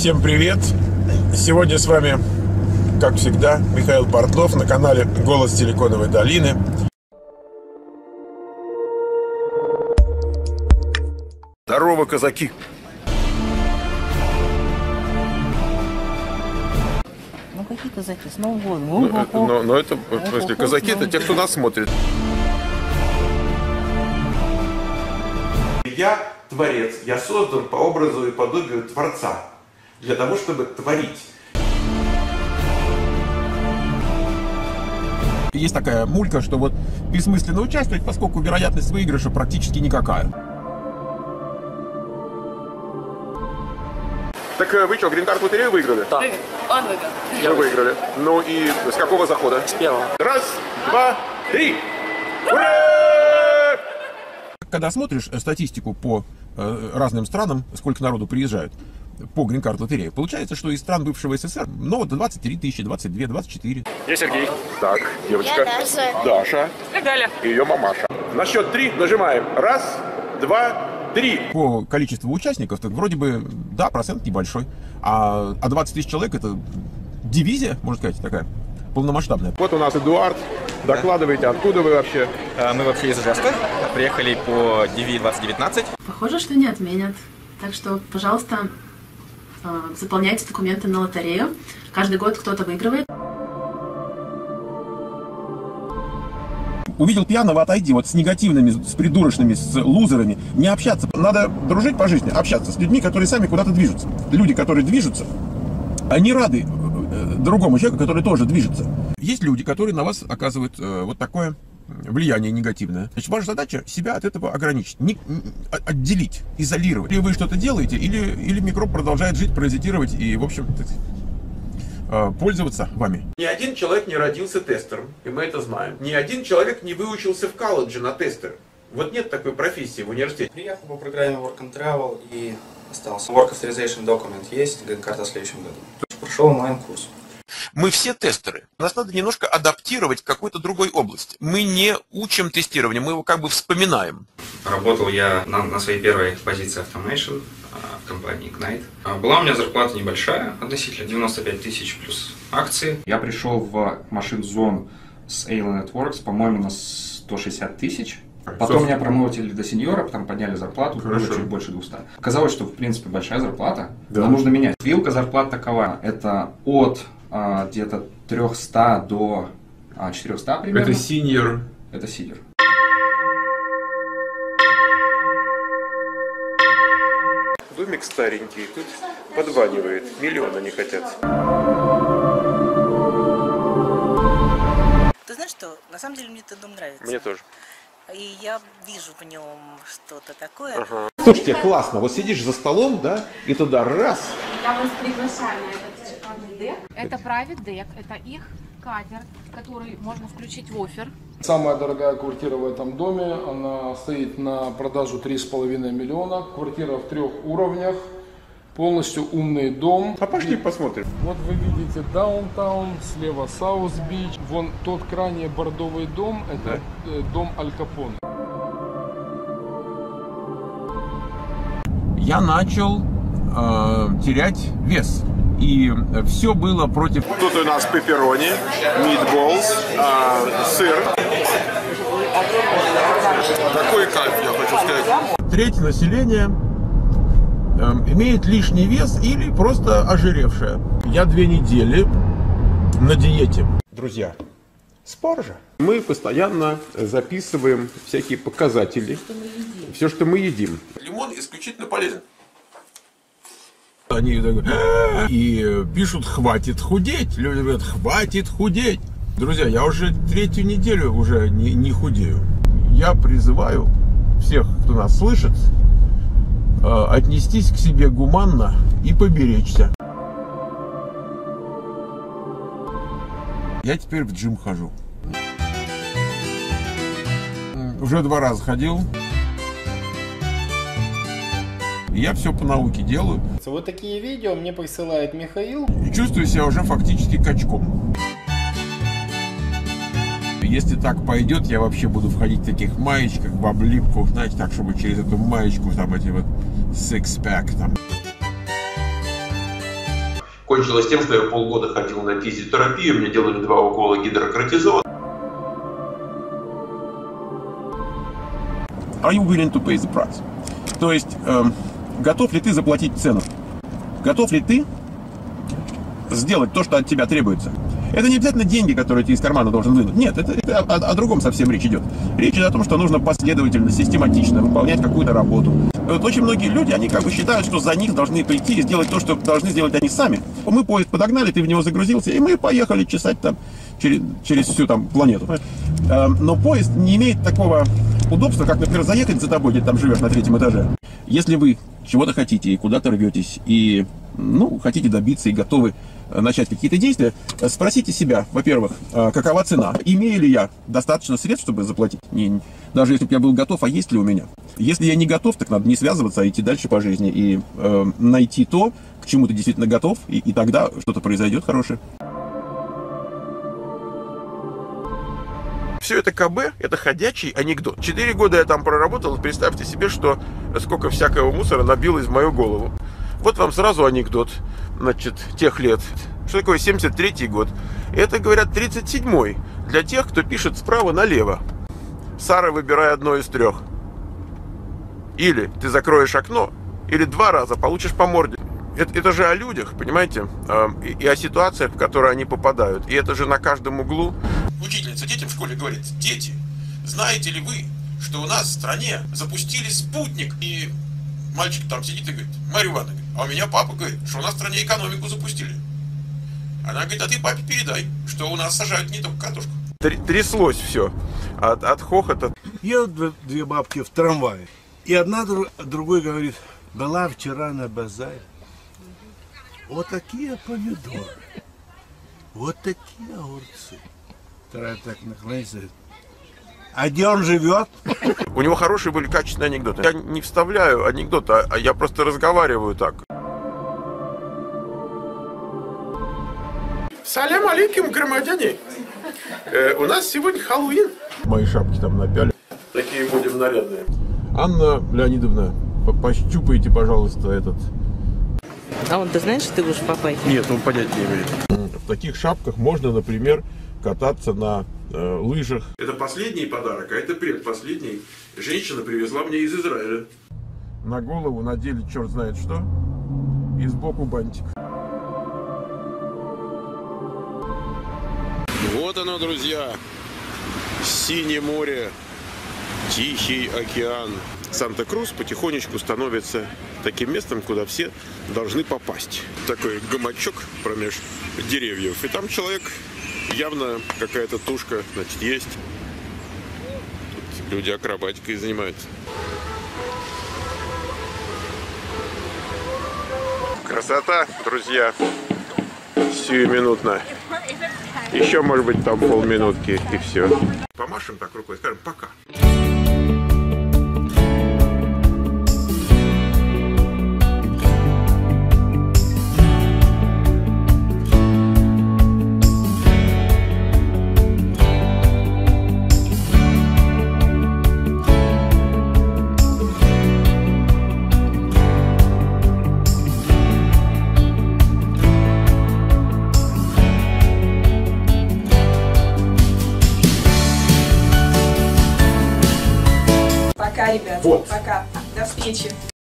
Всем привет! Сегодня с вами, как всегда, Михаил Портлов на канале «Голос Силиконовой долины». Здорово, казаки! Ну какие казаки? С Новым годом. Но это, в смысле, казаки — это те, кто нас смотрит. Я творец, я создан по образу и подобию Творца, для того, чтобы творить. Есть такая мулька, что вот бессмысленно участвовать, поскольку вероятность выигрыша практически никакая. Так вы что, грин-карт лотерею выиграли? Да. Он выиграл. Вы выиграли. Ну и с какого захода? С первого. Раз, два, три. Ура! Когда смотришь статистику по разным странам, сколько народу приезжают по грин-карт лотерее, получается, что из стран бывшего СССР, ну вот 23 тысячи, 22, 24. Я Сергей. Так, девочка. Я Даша. Даша. И Галя. И ее мамаша. На счет 3 нажимаем. Раз, два, 3. По количеству участников, так вроде бы, да, процент небольшой. А 20 тысяч человек — это дивизия, можно сказать, такая полномасштабная. Вот у нас Эдуард. Докладывайте, откуда вы вообще? Мы вообще из Ижевска. Приехали по DV 2019. Похоже, что не отменят. Так что, пожалуйста, заполняйте документы на лотерею. Каждый год кто-то выигрывает. Увидел пьяного — отойди. Вот с негативными, с придурочными, с лузерами не общаться. Надо дружить по жизни, общаться с людьми, которые сами куда-то движутся. Люди, которые движутся, они рады другому человеку, который тоже движется. Есть люди, которые на вас оказывают вот такое влияние негативное. Значит, ваша задача себя от этого ограничить, отделить, изолировать. Или вы что-то делаете, или микроб продолжает жить, паразитировать и, в общем, пользоваться вами. Ни один человек не родился тестером, и мы это знаем. Ни один человек не выучился в колледже на тестера. Вот нет такой профессии в университете. Приехал по программе Work and Travel и остался. Work Authorization Document есть, грин-карта в следующем году. Прошел онлайн-курс. Мы все тестеры. Нас надо немножко адаптировать к какой-то другой области. Мы не учим тестирование, мы его как бы вспоминаем. Работал я на своей первой позиции Automation в компании Ignite. Была у меня зарплата небольшая, относительно 95 тысяч плюс акции. Я пришел в Machine Zone с Alien Networks, по-моему, на 160 тысяч. Потом меня промоутили до сеньора, потом подняли зарплату, было чуть больше 200. Оказалось, что в принципе большая зарплата, но нужно менять. Вилка зарплат такова, это от где-то 300 до 400 примерно. Это синьор. Это синьор. Домик старенький, тут подванивает, миллиона не хотят. Ты знаешь что? На самом деле мне этот дом нравится. Мне тоже. И я вижу в нем что-то такое. Ага. Слушайте, классно. Вот сидишь за столом, да, и туда раз. Я вас приглашаю на этот шикарный дек. Это Private Deck, это их катер, который можно включить в оффер. Самая дорогая квартира в этом доме, она стоит на продажу 3,5 миллиона. Квартира в 3 уровнях, полностью умный дом. А пошли посмотрим. Вот вы видите даунтаун, слева Саус-Бич. Вон тот крайне бордовый дом, это дом Аль Капоне. Я начал терять вес. И все было против. Тут у нас пепперони, митболс, сыр. Такой кайф, я хочу сказать. Треть населения имеет лишний вес или просто ожиревшее. Я 2 недели на диете. Друзья, споржа. Мы постоянно записываем всякие показатели. Все, что мы едим. Лимон исключительно полезен. Они и пишут: хватит худеть. Люди говорят: хватит худеть. Друзья, я уже 3-ю неделю уже не худею. Я призываю всех, кто нас слышит, отнестись к себе гуманно и поберечься. Я теперь в джим хожу. Уже 2 раза ходил. Я все по науке делаю. Вот такие видео мне присылает Михаил. И чувствую себя уже фактически качком. Если так пойдет, я вообще буду входить в таких маечках, в облипку, знаете, так, чтобы через эту маечку там эти вот six-pack там. кончилось тем, что я полгода ходил на физиотерапию, мне делали 2 укола гидрокортизона. Are you willing to pay the price? То есть, готов ли ты заплатить цену? Готов ли ты сделать то, что от тебя требуется? Это не обязательно деньги, которые ты из кармана должен вынуть. Нет, это о другом совсем речь идет. Речь идет о том, что нужно последовательно, систематично выполнять какую-то работу. Вот очень многие люди, они как бы считают, что за них должны прийти и сделать то, что должны сделать они сами. Мы поезд подогнали, ты в него загрузился, и мы поехали чесать там через всю там планету. Но поезд не имеет такого удобства, как, например, заехать за тобой, где ты там живешь на 3-м этаже. Если вы чего-то хотите и куда-то рветесь, и хотите добиться и готовы начать какие-то действия, спросите себя, во-первых, какова цена, имею ли я достаточно средств, чтобы заплатить, даже если бы я был готов, а есть ли у меня. Если я не готов, так надо не связываться, а идти дальше по жизни и найти то, к чему ты действительно готов, и тогда что-то произойдет хорошее. Все это КБ, это ходячий анекдот. 4 года я там проработал, представьте себе, что сколько всякого мусора набилось в мою голову. Вот вам сразу анекдот, значит, тех лет. Что такое 73-й год? Это, говорят, 37-й. Для тех, кто пишет справа налево. Сара, выбирай одно из 3. Или ты закроешь окно, или 2 раза получишь по морде. Это же о людях, понимаете? И о ситуациях, в которые они попадают. И это же на каждом углу. Учительница детям в школе говорит: дети, знаете ли вы, что у нас в стране запустили спутник? И мальчик там сидит и говорит: Марья Ивановна, а у меня папа говорит, что у нас в стране экономику запустили. Она говорит: а ты папе передай, что у нас сажают не только картошку. Тряслось все от хохота. Едут 2 бабки в трамвае, и одна другой говорит: была вчера на базаре. Вот такие помидоры, вот такие огурцы. Вторая так наклонится: а где он живет? У него хорошие были качественные анекдоты. Я не вставляю анекдоты, а я просто разговариваю так. Салям алейкум, громадяне. У нас сегодня Хэллоуин. Мои шапки там напяли. Такие будем нарядные. Анна Леонидовна, пощупайте, пожалуйста, этот... А он, ты знаешь, что ты будешь папой? Нет, он понятия не имеет. В таких шапках можно, например, кататься на лыжах. Это последний подарок, а это предпоследний. Женщина привезла мне из Израиля. На голову надели черт знает что, и сбоку бантик. Вот оно, друзья, синее море, Тихий океан. Санта-Крус потихонечку становится таким местом, куда все должны попасть. Такой гамачок промеж деревьев. И там человек, явно какая-то тушка, значит, есть. Тут люди акробатикой занимаются. Красота, друзья. Сиюминутно. Еще, может быть, там полминутки, и все. Помашем так рукой, скажем пока. Пока, ребят. Вот. Пока. До встречи.